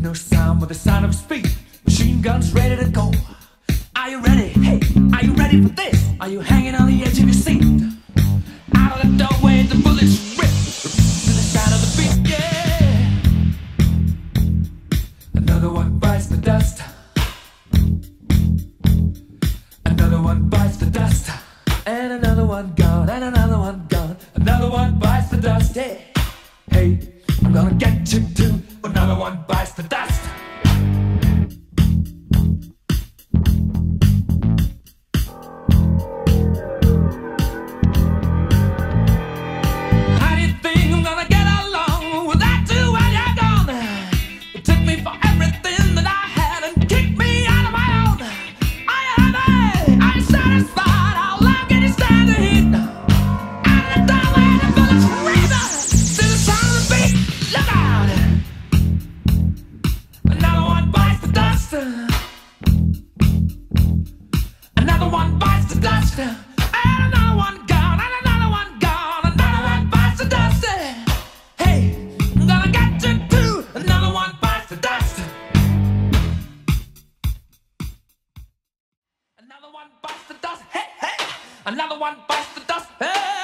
No sound but the sound of speed. Machine guns ready to go. Are you ready? Hey, are you ready for this? Are you hanging on the edge of your seat? Out of the doorway, the bullets rip to the sound of the beat. Yeah. Another one bites the dust. Another one bites the dust. And another one gone. And another one gone. Another one bites the dust. Yeah. Hey, I'm gonna get you too. Another one bites the dust. How do you think I'm gonna get along without you when you're gone? You took me for everything that I had and kicked me out of my own. Are you happy? Are you satisfied? How long can you stand the heat? Out of the doorway, the bullets razor to the sound of the beat. Look out! Another one bites the dust. Another one bites the dust. And another one gone. And another one gone. Another one bites the dust. Hey, I'm gonna get you too. Another one bites the dust. Another one bites the dust. Hey, hey. Another one bites the dust. Hey.